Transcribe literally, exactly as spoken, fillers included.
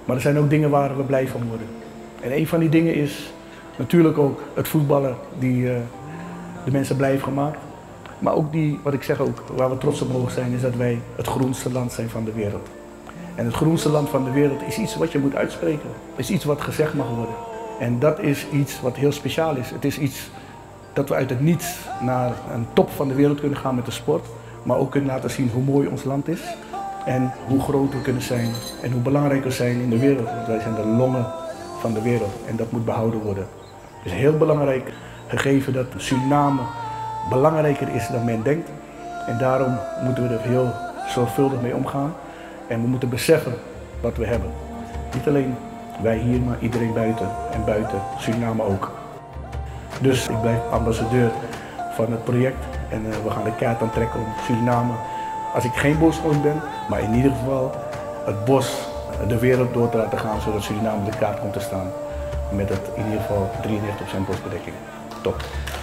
Maar er zijn ook dingen waar we blij van worden. En een van die dingen is natuurlijk ook het voetballen die uh, de mensen blij heeft gemaakt. Maar ook die, wat ik zeg ook, waar we trots op mogen zijn, is dat wij het groenste land zijn van de wereld. En het groenste land van de wereld is iets wat je moet uitspreken. Het is iets wat gezegd mag worden. En dat is iets wat heel speciaal is. Het is iets dat we uit het niets naar een top van de wereld kunnen gaan met de sport. Maar ook kunnen laten zien hoe mooi ons land is. En hoe groot we kunnen zijn. En hoe belangrijk we zijn in de wereld. Want wij zijn de longen van de wereld. En dat moet behouden worden. Het is heel belangrijk gegeven dat Suriname belangrijker is dan men denkt. En daarom moeten we er heel zorgvuldig mee omgaan. En we moeten beseffen wat we hebben. Niet alleen wij hier, maar iedereen buiten en buiten Suriname ook. Dus ik blijf ambassadeur van het project en uh, we gaan de kaart aantrekken om Suriname, als ik geen bosgenoot ben, maar in ieder geval het bos de wereld door te laten gaan, zodat Suriname op de kaart komt te staan met het in ieder geval drieënnegentig procent bosbedekking. Top.